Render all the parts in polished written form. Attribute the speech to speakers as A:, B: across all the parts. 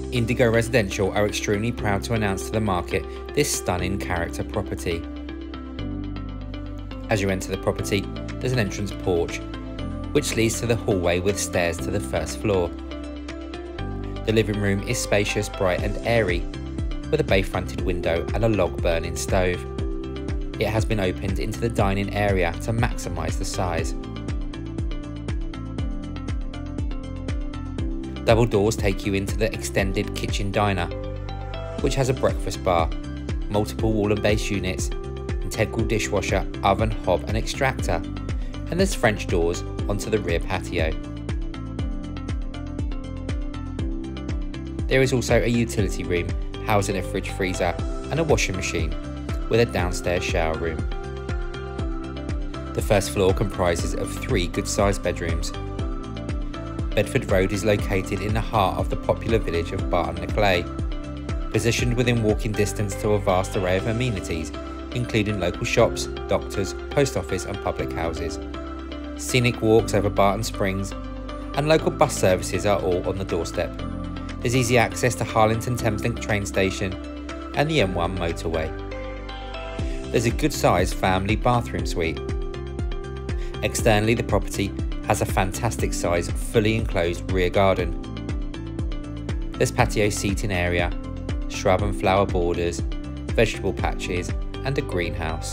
A: Indigo Residential are extremely proud to announce to the market this stunning character property. As you enter the property, there's an entrance porch, which leads to the hallway with stairs to the first floor. The living room is spacious, bright and airy, with a bay-fronted window and a log burning stove. It has been opened into the dining area to maximise the size. Double doors take you into the extended kitchen diner, which has a breakfast bar, multiple wall and base units, integral dishwasher, oven, hob and extractor, and there's French doors onto the rear patio. There is also a utility room housing a fridge freezer and a washing machine with a downstairs shower room. The first floor comprises of 3 good-sized bedrooms. Bedford Road is located in the heart of the popular village of Barton, positioned within walking distance to a vast array of amenities, including local shops, doctors, post office and public houses. Scenic walks over Barton Springs and local bus services are all on the doorstep. There's easy access to Harlington Thameslink train station and the M1 motorway. There's a good-sized family bathroom suite. Externally, the property has a fantastic size, fully enclosed rear garden. There's patio seating area, shrub and flower borders, vegetable patches and a greenhouse.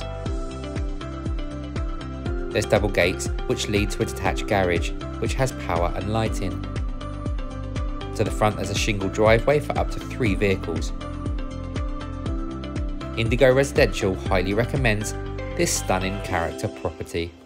A: There's double gates which lead to a detached garage which has power and lighting. To the front there's a shingle driveway for up to 3 vehicles. Indigo Residential highly recommends this stunning character property.